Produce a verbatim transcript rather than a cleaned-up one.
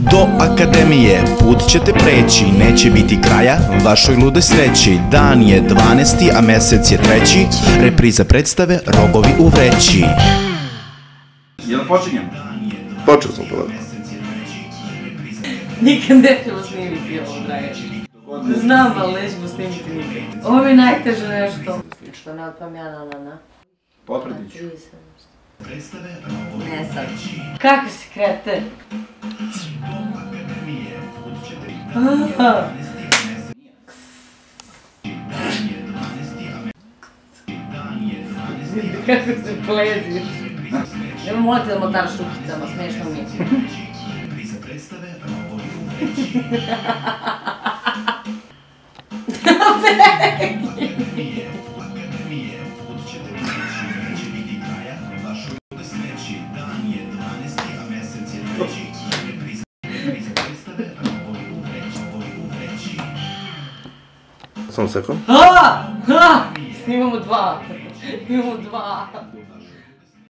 Do akademije put ćete preći, neće biti kraja vašoj lude sreći. Dan je dvanaesti, a mesec je treći, repriza predstave Rogovi u vreći. Jel počinjem? Počeo sam to. Nikad nećemo snimiti ovo, drage. Znam, ali nećemo snimiti nikad. Ovo mi je najteže nešto. Što ne otpam ja na na na. Potvrdit ću. Ne sad. Kako si krete? Kako se pleziš? Nemo moliti da motaš šukicama, smiješno mi je. Samo sekund. Aaaa! Snimamo dva. Snimamo dva.